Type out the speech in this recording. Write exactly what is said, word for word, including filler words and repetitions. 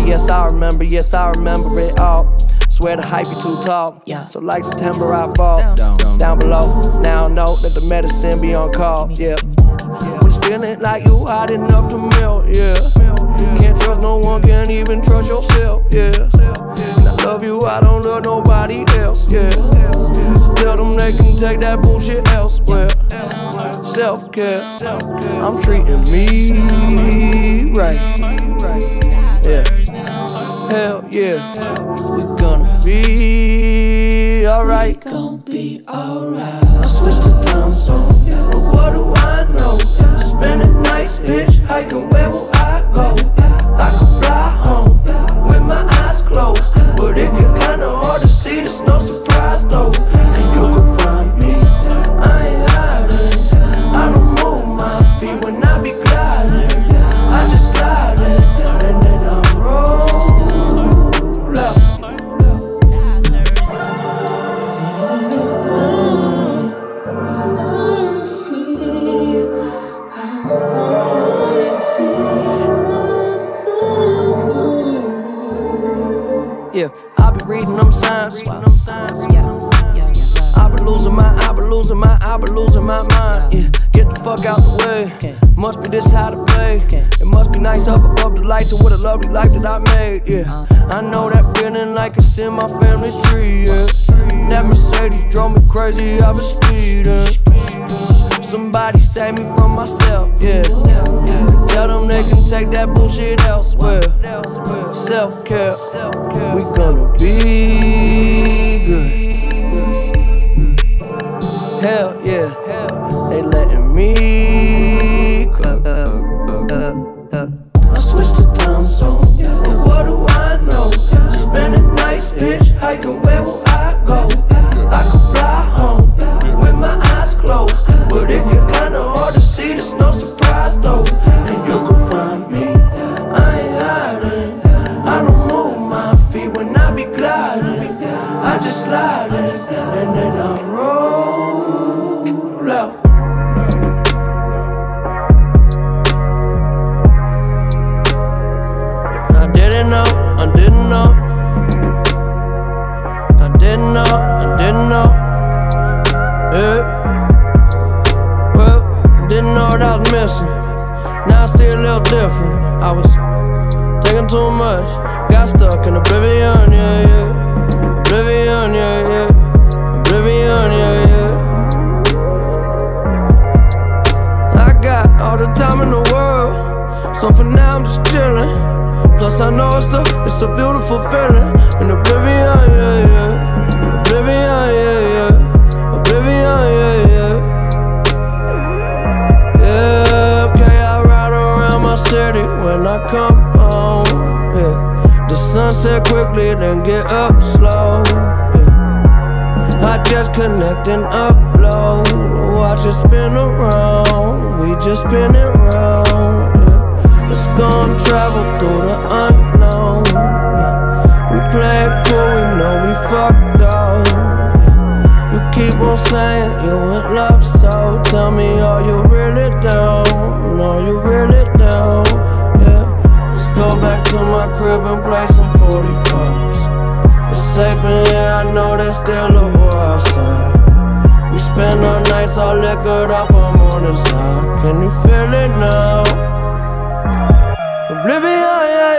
yes I remember, yes I remember it all. Swear the hype be too tall, yeah. So like September I fall down, down, down, down below. Now I know that the medicine be on call, yeah. When it's feeling like you hot enough to melt, yeah. Can't trust no one, can't even trust yourself, yeah. And I love you, I don't love nobody else, yeah. Tell them they can take that bullshit elsewhere. Self-care, I'm treating me right, yeah. Hell yeah, we gonna be alright. We gon' be alright. I switch the time zone, but what do I know? Spendin nights hitchhiking, where will I go? I could fly home with my eyes closed, but it get kinda hard to see, there's no surprise though. And you can find me, I ain't hiding. I don't move my feet when I be gliding. I just slide in, and then I roll out. Yeah, I be reading them signs. I be losing my, I be losing my, I be losing my mind. Yeah, get the fuck out the way. Must be this how to play. It must be nice up above the lights and what a lovely life that I made. Yeah, I know that feeling like it's in my family tree. Yeah, that Mercedes drove me crazy. I was speeding. Somebody save me from myself. Yeah, tell them they can take that bullshit elsewhere. Self-care, we gonna be good. Hell yeah, they letting me go. I switch the time zone, but what do I know? Spendin nights hitchhiking, where will I go? I could fly home with my eyes closed, but it get kinda hard to see, there's no surprise though. And you can find me, I ain't hiding. I don't move my feet when I be gliding. I just slide in, and then I roll out. I didn't know, I didn't know. I didn't know, I didn't know. Yeah. Well, I didn't know what I was missing. Now I see a little different. I was taking too much, got stuck in oblivion, yeah, yeah. Oblivion, yeah, yeah. Oblivion, yeah, yeah. I got all the time in the world, so for now I'm just chillin'. Plus I know it's a, it's a beautiful feeling. In oblivion, yeah, yeah. Oblivion, yeah, yeah. Oblivion, yeah, yeah. Yeah, okay, I ride around my city when I come home, yeah. The sunset quickly, then get up slow, yeah. I just connect and upload, watch it spin around. We just spin it round, yeah. Let's go and travel through the unknown, yeah. We play it cool, we know we fucked up, yeah. You keep on saying you in love, so tell me, are you really down? Are you really down? Go back to my crib and play some forty-fives. It's safe in here, I know there's still a war outside. We spend our nights all liquored up on morning side. Can you feel it now? Oblivion, yeah,